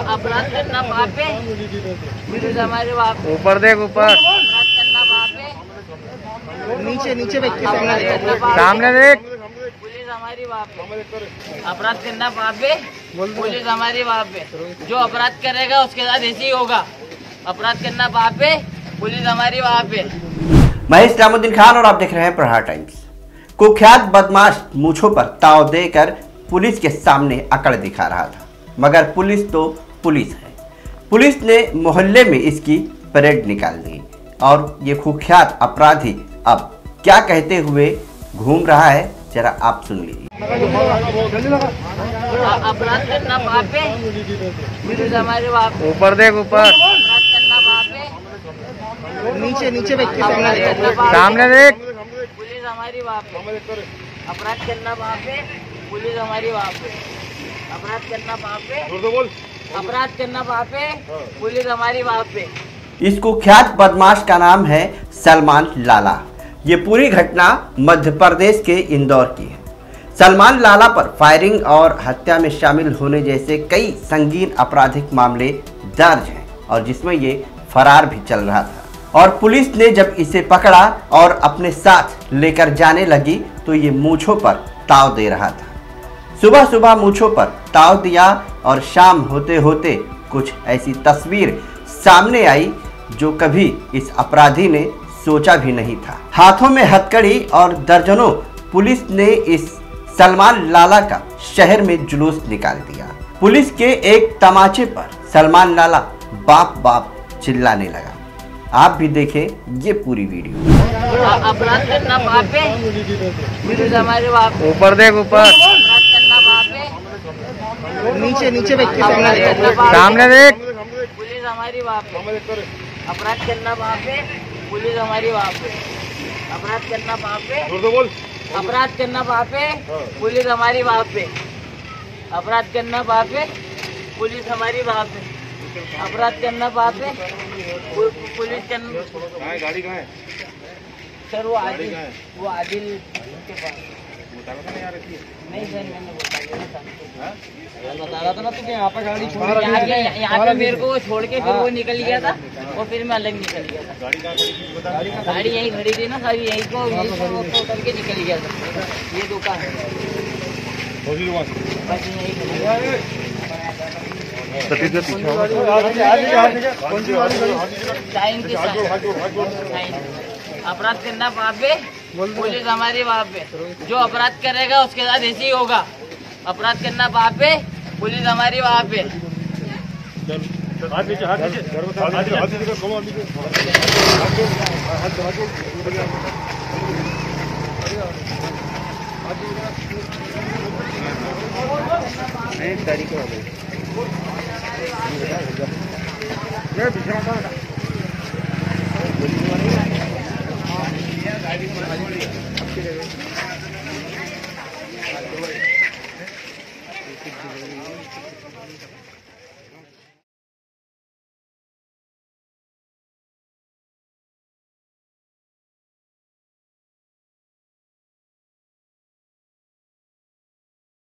अपराध करना पाप है, पुलिस हमारे बाप है। ऊपर देख, ऊपर अपराध करना पाप है, नीचे नीचे व्यक्ति सामने देख। पुलिस हमारी बाप है। अपराध करना पाप है, पुलिस हमारी बाप है। जो अपराध करेगा उसके साथ ऐसे ही होगा। अपराध करना पाप है, पुलिस हमारी बाप है। मैं इस्लामुद्दीन खान और आप देख रहे हैं प्रहार टाइम्स। कुख्यात बदमाश मूंछों पर ताव देकर पुलिस के सामने अकड़ दिखा रहा था, मगर पुलिस तो पुलिस है। पुलिस ने मोहल्ले में इसकी परेड निकाल दी और ये कुख्यात अपराधी अब क्या कहते हुए घूम रहा है, जरा आप सुन लीजिए। अपराध करना पाप है, पुलिस हमारे बाप है। ऊपर देख, ऊपर अपराध करना पाप है, नीचे नीचे व्यक्ति सामने देख। पुलिस हमारी बाप है। अपराध करना पाप है, पुलिस हमारी बाप है। अपराध करना पाप है, अपराध करना पाप है, पुलिस हमारी बाप है। इस कुख्यात बदमाश का नाम है सलमान लाला। ये पूरी घटना मध्य प्रदेश के इंदौर की है। सलमान लाला पर फायरिंग और हत्या में शामिल होने जैसे कई संगीन आपराधिक मामले दर्ज हैं और जिसमें ये फरार भी चल रहा था। और पुलिस ने जब इसे पकड़ा और अपने साथ लेकर जाने लगी तो ये मूंछों पर ताव दे रहा था। सुबह सुबह मूंछों पर ताव दिया और शाम होते होते कुछ ऐसी तस्वीर सामने आई जो कभी इस अपराधी ने सोचा भी नहीं था। हाथों में हथकड़ी और दर्जनों पुलिस ने इस सलमान लाला का शहर में जुलूस निकाल दिया। पुलिस के एक तमाचे पर सलमान लाला बाप बाप चिल्लाने लगा। आप भी देखें ये पूरी वीडियो। अपराध करना पाप है, पुलिस हमारे बाप है। ऊपर देख, ऊपर अपराध करना पाप है, नीचे नीचे व्यक्ति सामने देख। पुलिस हमारी बाप है। अपराध करना पाप है, पुलिस हमारी बाप है। अपराध करना पाप है, अपराध करना पाप है, पुलिस हमारी बाप है। अपराध करना पाप है, पुलिस हमारी बाप है। अपराध करना पाप है, पुलिस करना। गाड़ी कहाँ है सर? वो आदिल के पास नहीं सर, मैंने बता रहा था ना तुझे। यहाँ पर गाड़ी छोड़ यहाँ पे मेरे को छोड़ के फिर वो निकल गया था और फिर मैं अलग निकल गया था। गाड़ी यहीं खड़ी थी ना सारी, यहीं को करके निकल गया था। ये दुकान बस यहीं खड़ी है। अपराध करना पाप है, पुलिस हमारी बाप है। जो अपराध करेगा उसके साथ ऐसे ही होगा। अपराध करना पाप है, पुलिस हमारी बाप है। नहीं तारीख हो गई।